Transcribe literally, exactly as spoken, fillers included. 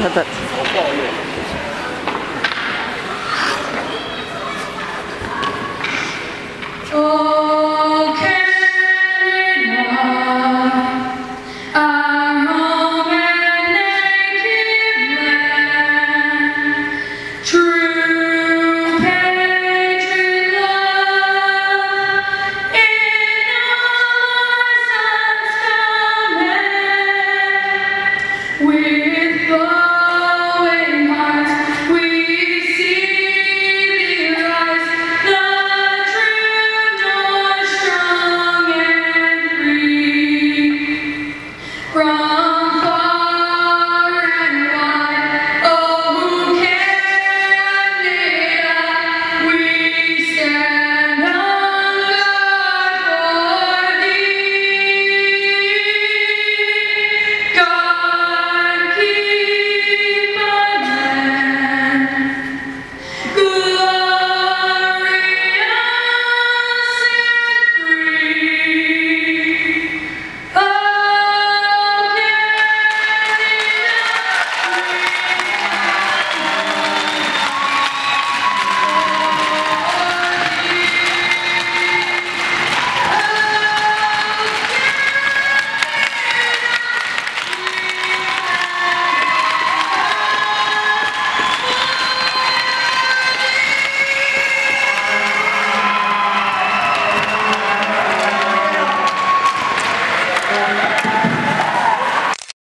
had that. Oh, Canada, our home and native land, true patriot love in our sons and men, with